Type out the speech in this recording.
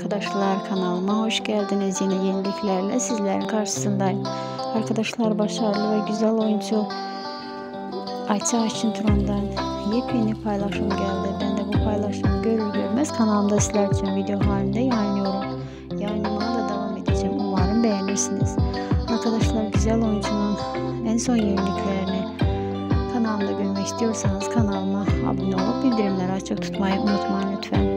arkadaşlar, kanalıma hoş geldiniz. Yine yeniliklerle sizlerin karşısındayım. Arkadaşlar, başarılı ve güzel oyuncu Ayça Ayşin Turan'dan yepyeni paylaşım geldi. Ben de bu paylaşımı görür görmez kanalımda sizler için video halinde yayınlıyorum. Yayınlamaya da devam edeceğim. Umarım beğenirsiniz. Arkadaşlar, güzel oyuncunun en son yeniliklerini kanalımda görmek istiyorsanız kanalıma abone olup bildirimleri açık tutmayı unutmayın lütfen.